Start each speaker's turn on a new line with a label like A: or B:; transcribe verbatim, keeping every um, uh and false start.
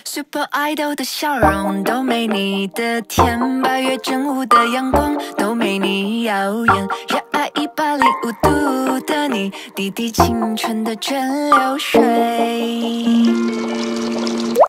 A: Super Idol 的笑容都没你的甜，八月正午的阳光都没你耀眼，热爱一百零五度的你，滴滴青春的蒸馏水。